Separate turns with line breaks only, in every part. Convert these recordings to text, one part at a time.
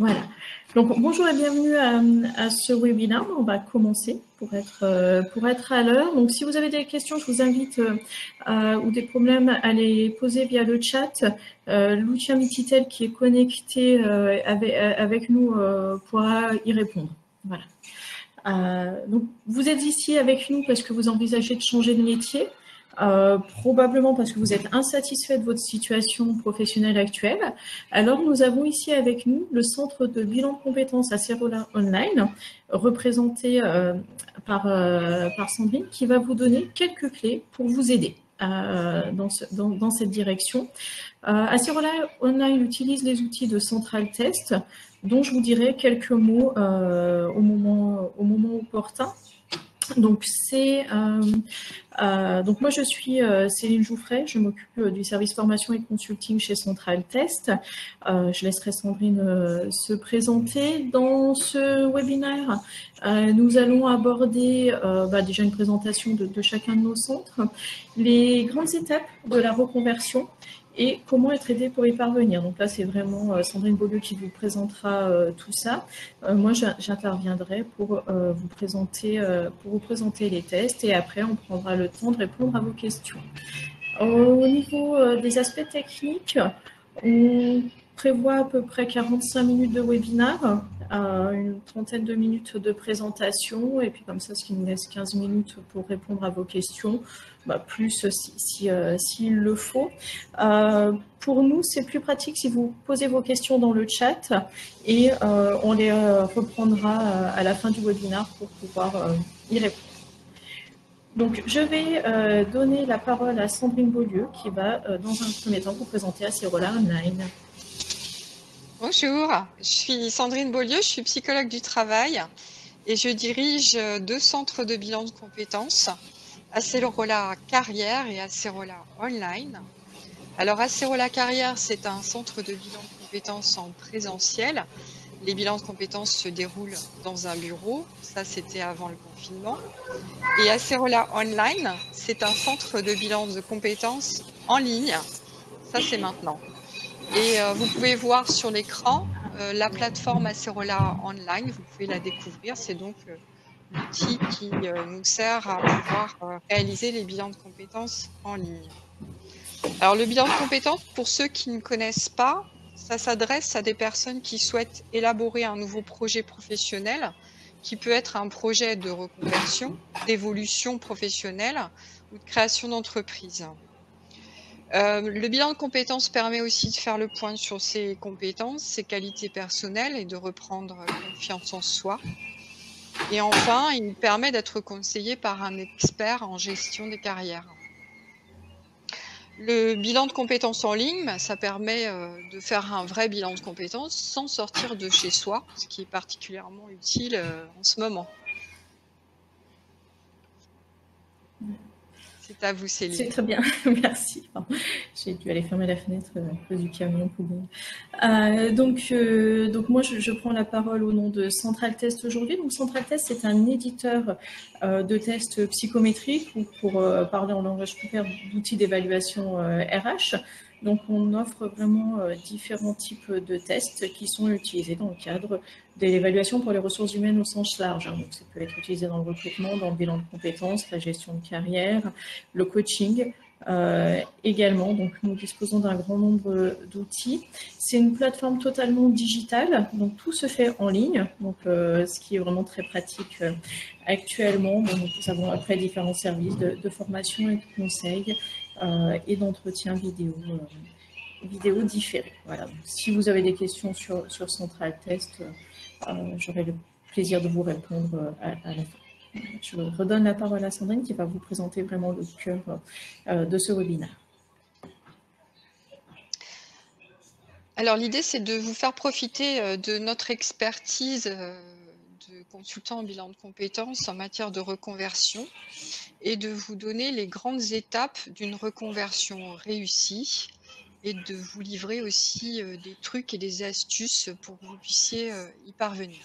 Voilà. Donc, bonjour et bienvenue à ce webinaire. On va commencer pour être à l'heure. Donc, si vous avez des questions, je vous invite ou des problèmes à les poser via le chat. Lucia Mititel, qui est connecté avec nous, pourra y répondre. Voilà. Donc, vous êtes ici avec nous parce que vous envisagez de changer de métier. Probablement parce que vous êtes insatisfait de votre situation professionnelle actuelle. Alors, nous avons ici avec nous le centre de bilan de compétences Acerola Online, représenté par Sandrine, qui va vous donner quelques clés pour vous aider dans cette direction. Acerola Online utilise les outils de Central Test, dont je vous dirai quelques mots au moment opportun. Donc, donc moi, je suis Céline Jouffret, je m'occupe du service formation et consulting chez Central Test. Je laisserai Sandrine se présenter. Dans ce webinaire, nous allons aborder déjà une présentation de chacun de nos centres, les grandes étapes de la reconversion, et comment être aidé pour y parvenir. Donc là, c'est vraiment Sandrine Beaulieu qui vous présentera tout ça. Moi, j'interviendrai pour vous présenter les tests, et après, on prendra le temps de répondre à vos questions. Au niveau des aspects techniques, on prévoit à peu près 45 minutes de webinaire, une trentaine de minutes de présentation, et puis comme ça, ce qui nous laisse 15 minutes pour répondre à vos questions, plus s'il le faut. Pour nous, c'est plus pratique si vous posez vos questions dans le chat, et on les reprendra à la fin du webinaire pour pouvoir y répondre. Donc, je vais donner la parole à Sandrine Beaulieu, qui va, dans un premier temps, vous présenter Acerola Online.
Bonjour, je suis Sandrine Beaulieu, je suis psychologue du travail et je dirige 2 centres de bilan de compétences, Acerola Carrière et Acerola Online. Alors, Acerola Carrière, c'est un centre de bilan de compétences en présentiel. Les bilans de compétences se déroulent dans un bureau, ça c'était avant le confinement. Et Acerola Online, c'est un centre de bilan de compétences en ligne, ça c'est maintenant. Et vous pouvez voir sur l'écran la plateforme Acerola Online, vous pouvez la découvrir, c'est donc l'outil qui nous sert à pouvoir réaliser les bilans de compétences en ligne. Alors le bilan de compétences, pour ceux qui ne connaissent pas, ça s'adresse à des personnes qui souhaitent élaborer un nouveau projet professionnel, qui peut être un projet de reconversion, d'évolution professionnelle ou de création d'entreprise. Le bilan de compétences permet aussi de faire le point sur ses compétences, ses qualités personnelles et de reprendre confiance en soi. Et enfin, il permet d'être conseillé par un expert en gestion des carrières. Le bilan de compétences en ligne, ça permet de faire un vrai bilan de compétences sans sortir de chez soi, ce qui est particulièrement utile en ce moment. C'est à vous, Céline.
C'est très bien, merci. J'ai dû aller fermer la fenêtre à cause du camion poubelle. Donc moi, je prends la parole au nom de Central Test aujourd'hui. Donc Central Test, c'est un éditeur de tests psychométriques, ou pour parler en langage populaire, d'outils d'évaluation RH. Donc, on offre vraiment différents types de tests qui sont utilisés dans le cadre de l'évaluation pour les ressources humaines au sens large. Donc, ça peut être utilisé dans le recrutement, dans le bilan de compétences, la gestion de carrière, le coaching également. Donc, nous disposons d'un grand nombre d'outils. C'est une plateforme totalement digitale, donc tout se fait en ligne, donc ce qui est vraiment très pratique actuellement. Donc, nous avons après différents services de formation et de conseil et d'entretien vidéo différés. Voilà. Donc, si vous avez des questions sur Central Test, j'aurai le plaisir de vous répondre à la fin. Je redonne la parole à Sandrine qui va vous présenter vraiment le cœur de ce webinaire.
Alors l'idée, c'est de vous faire profiter de notre expertise de consultant en bilan de compétences en matière de reconversion et de vous donner les grandes étapes d'une reconversion réussie et de vous livrer aussi des trucs et des astuces pour que vous puissiez y parvenir.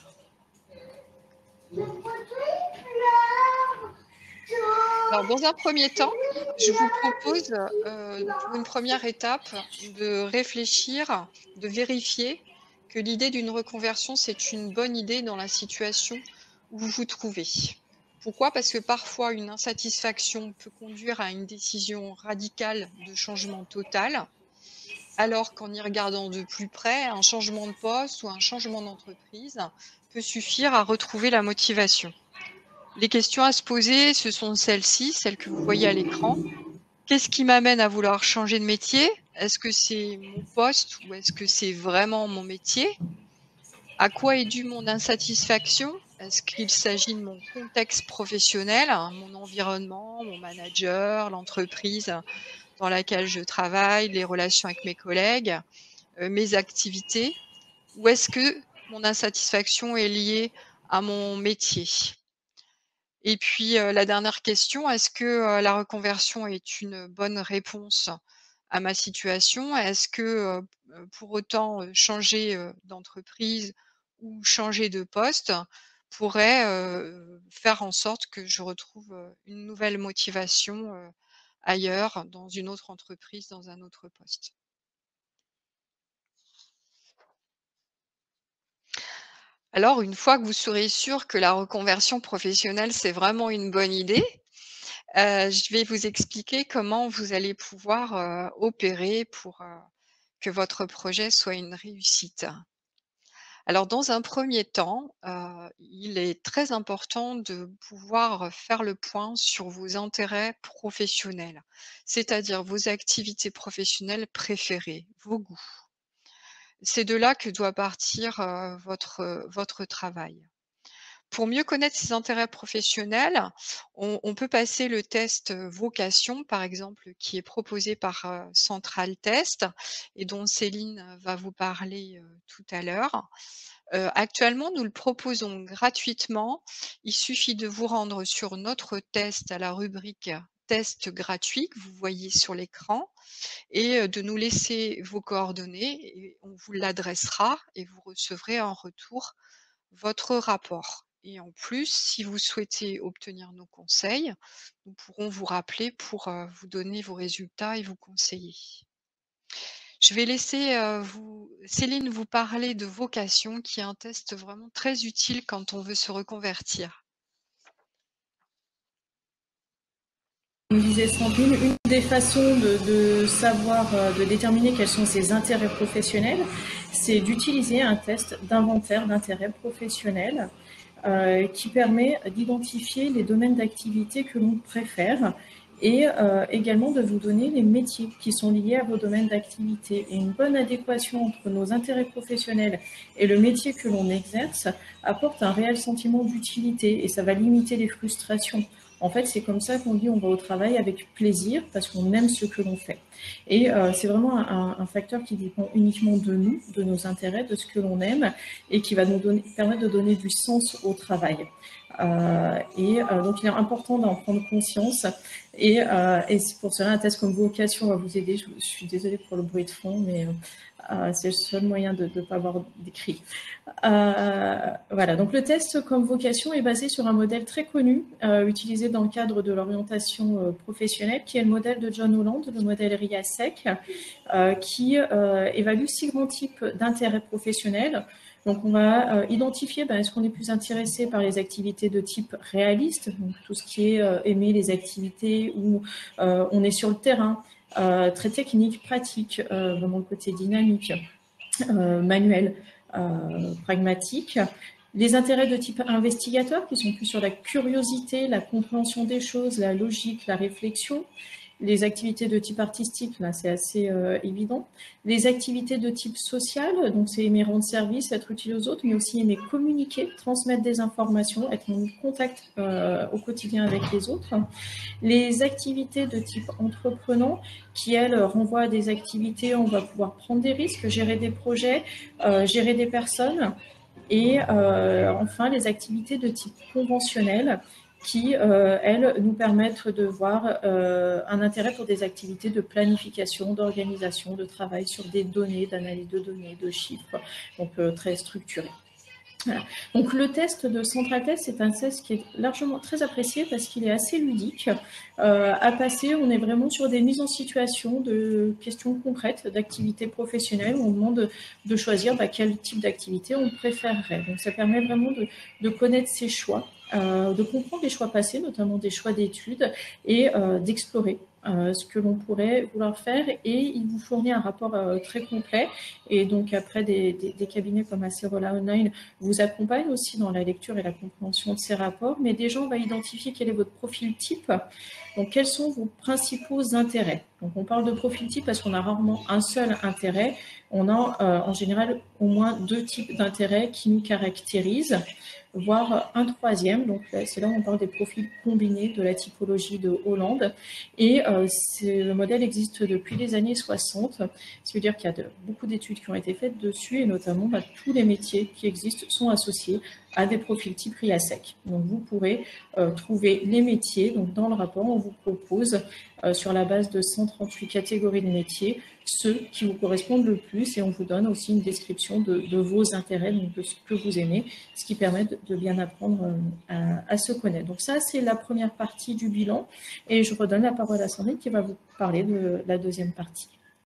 Alors, dans un premier temps, je vous propose, pour une première étape, de réfléchir, de vérifier que l'idée d'une reconversion, c'est une bonne idée dans la situation où vous vous trouvez. Pourquoi? Parce que parfois, une insatisfaction peut conduire à une décision radicale de changement total, alors qu'en y regardant de plus près, un changement de poste ou un changement d'entreprise peut suffire à retrouver la motivation. Les questions à se poser, ce sont celles-ci, celles que vous voyez à l'écran. Qu'est-ce qui m'amène à vouloir changer de métier? Est-ce que c'est mon poste ou est-ce que c'est vraiment mon métier? À quoi est due mon insatisfaction? Est-ce qu'il s'agit de mon contexte professionnel, mon environnement, mon manager, l'entreprise dans laquelle je travaille, les relations avec mes collègues, mes activités? Ou est-ce que mon insatisfaction est liée à mon métier? Et puis, la dernière question, est-ce que, la reconversion est une bonne réponse à ma situation? Est-ce que, pour autant, changer, d'entreprise ou changer de poste pourrait, faire en sorte que je retrouve, une nouvelle motivation, ailleurs, dans une autre entreprise, dans un autre poste? Alors, une fois que vous serez sûr que la reconversion professionnelle, c'est vraiment une bonne idée, je vais vous expliquer comment vous allez pouvoir, opérer pour, que votre projet soit une réussite. Alors dans un premier temps, il est très important de pouvoir faire le point sur vos intérêts professionnels, c'est-à-dire vos activités professionnelles préférées, vos goûts. C'est de là que doit partir, votre travail. Pour mieux connaître ses intérêts professionnels, on peut passer le test, vocation, par exemple, qui est proposé par, Central Test et dont Céline, va vous parler, tout à l'heure. Actuellement, nous le proposons gratuitement. Il suffit de vous rendre sur notre test à la rubrique «Test gratuit» que vous voyez sur l'écran et de nous laisser vos coordonnées et on vous l'adressera et vous recevrez en retour votre rapport. Et en plus, si vous souhaitez obtenir nos conseils, nous pourrons vous rappeler pour, vous donner vos résultats et vous conseiller. Je vais laisser, Céline vous parler de vocation, qui est un test vraiment très utile quand on veut se reconvertir.
Comme disait Sandrine, une des façons de savoir, de déterminer quels sont ses intérêts professionnels, c'est d'utiliser un test d'inventaire d'intérêts professionnels qui permet d'identifier les domaines d'activité que l'on préfère et également de vous donner les métiers qui sont liés à vos domaines d'activité. Et une bonne adéquation entre nos intérêts professionnels et le métier que l'on exerce apporte un réel sentiment d'utilité et ça va limiter les frustrations. En fait, c'est comme ça qu'on dit on va au travail avec plaisir parce qu'on aime ce que l'on fait. Et c'est vraiment un facteur qui dépend uniquement de nous, de nos intérêts, de ce que l'on aime et qui va nous permettre de donner du sens au travail. Donc, il est important d'en prendre conscience et c'est pour cela un test comme vocation va vous aider. Je suis désolée pour le bruit de fond, mais c'est le seul moyen de ne pas avoir d'écrit. Voilà, donc le test comme vocation est basé sur un modèle très connu, utilisé dans le cadre de l'orientation professionnelle, qui est le modèle de John Holland, le modèle RIASEC, qui évalue 6 grands types d'intérêts professionnels. Donc, on va identifier est-ce qu'on est plus intéressé par les activités de type réaliste, donc tout ce qui est aimer les activités où on est sur le terrain, très technique, pratique, vraiment le côté dynamique, manuel, pragmatique. Les intérêts de type investigateur, qui sont plus sur la curiosité, la compréhension des choses, la logique, la réflexion. Les activités de type artistique, là, c'est assez évident. Les activités de type social, donc c'est aimer rendre service, être utile aux autres, mais aussi aimer communiquer, transmettre des informations, être en contact au quotidien avec les autres. Les activités de type entreprenant, qui, elles, renvoient à des activités où on va pouvoir prendre des risques, gérer des projets, gérer des personnes. Et enfin, les activités de type conventionnel, qui, elles, nous permettent de voir un intérêt pour des activités de planification, d'organisation, de travail sur des données, d'analyse de données, de chiffres, donc très structurées. Voilà. Donc le test de Central Test, c'est un test qui est largement très apprécié parce qu'il est assez ludique. À passer, on est vraiment sur des mises en situation de questions concrètes, d'activités professionnelles, où on demande de choisir quel type d'activité on préférerait. Donc ça permet vraiment de connaître ses choix, de comprendre les choix passés, notamment des choix d'études, et d'explorer ce que l'on pourrait vouloir faire, et il vous fournit un rapport très complet. Et donc après, des cabinets comme Acerola Online vous accompagnent aussi dans la lecture et la compréhension de ces rapports, mais déjà on va identifier quel est votre profil type, donc quels sont vos principaux intérêts. Donc on parle de profil type parce qu'on a rarement un seul intérêt, on a en général au moins 2 types d'intérêts qui nous caractérisent, voire un troisième. Donc c'est là où on parle des profils combinés de la typologie de Hollande. Et le modèle existe depuis les années 60. Ça veut dire qu'il y a beaucoup d'études qui ont été faites dessus, et notamment tous les métiers qui existent sont associés à des profils type RIASEC. Donc vous pourrez trouver les métiers. Donc dans le rapport, on vous propose sur la base de 138 catégories de métiers ceux qui vous correspondent le plus, et on vous donne aussi une description de vos intérêts, donc de ce que vous aimez, ce qui permet de bien apprendre à se connaître. Donc ça, c'est la première partie du bilan, et je redonne la parole à Sandrine qui va vous parler de la deuxième partie.